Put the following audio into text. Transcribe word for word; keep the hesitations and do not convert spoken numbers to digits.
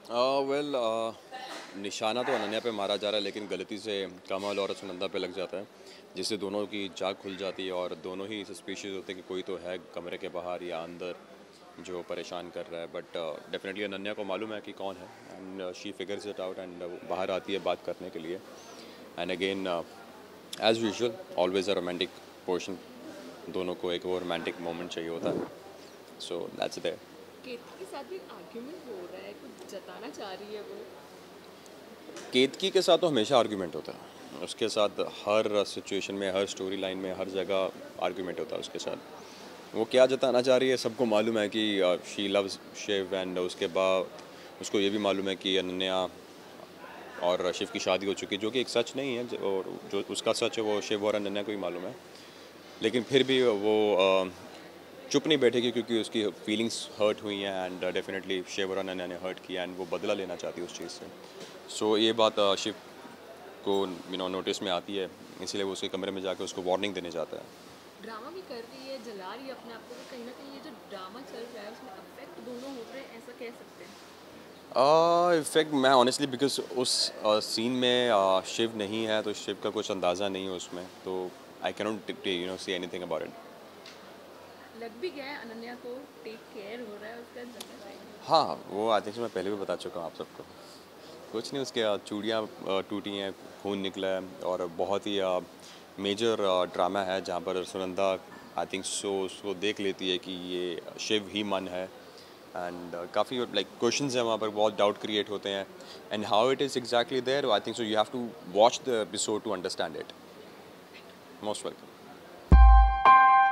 Well निशाना तो अनन्या पे मारा जा रहा है, लेकिन गलती से कमल और सुनंदा पे लग जाता है, जिससे दोनों की जाग खुल जाती है और दोनों ही सस्पिशियस होते हैं कि कोई तो है कमरे के बाहर या अंदर जो परेशान कर रहा है। बट डेफिनेटली अनन्या को मालूम है कि कौन है, and she figures it out and बाहर आती है बात करने के लिए। And again as usual always a romantic portion, दोनों को एक वो रोमांटिक मोमेंट चाहिए होता है, सो दैट्स देयर। केतकी के साथ भी आर्ग्यूमेंट हो रहा है, कुछ जताना चाह रही है वो। केतकी के साथ तो हमेशा आर्गुमेंट होता है, उसके साथ हर सिचुएशन में, हर स्टोरी लाइन में, हर जगह आर्गुमेंट होता है उसके साथ। वो क्या जताना चाह रही है सबको मालूम है कि शी लव्स शिव, एंड उसके बाद उसको ये भी मालूम है कि अनन्या और शिव की शादी हो चुकी है, जो कि एक सच नहीं है, और जो उसका सच है वो शिव और अनन्या को ही मालूम है। लेकिन फिर भी वो अ, चुप नहीं बैठेगी, क्योंकि उसकी फीलिंग्स हर्ट हुई हैं, एंड डेफिनेटली शिव और अनन्या ने हर्ट किया, एंड वो बदला लेना चाहती है उस चीज़ से। सो so, ये बात अ, शिव को यू नो नोटिस में आती है, इसलिए वो उसके कमरे में जाकर उसको वार्निंग देने जाता है। ड्रामा भी कर रही है, जला रही है अपने आप को, तो कहीं ना कहीं ये जो ड्रामा चल रहा है उसमें अफेक्ट दोनों हो रहे हैं, ऐसा कह सकते हैं। इफेक्ट मैं ऑनेस्टली बिकॉज उस सीन में uh, शिव नहीं है, तो शिव का कुछ अंदाज़ा नहीं है उसमें, तो I cannot you know see anything about it. लग भी गया है अनन्या को, टेक केयर हो रहा है उसका, जलना चाहिए। हाँ, वो आई थिंक मैं पहले भी बता चुका हूँ आप सबको। कुछ नहीं, उसके अ, चूड़ियाँ अ, टूटी हैं, खून निकला है, और बहुत ही मेजर ड्रामा है जहाँ पर सुनंदा आई थिंक सो उसको देख लेती है कि ये शिव ही मन है, एंड काफ़ी लाइक क्वेश्चंस हैं वहाँ पर, बहुत डाउट क्रिएट होते हैं, and how it is exactly there I think so you have to watch the episode to understand it. Most welcome.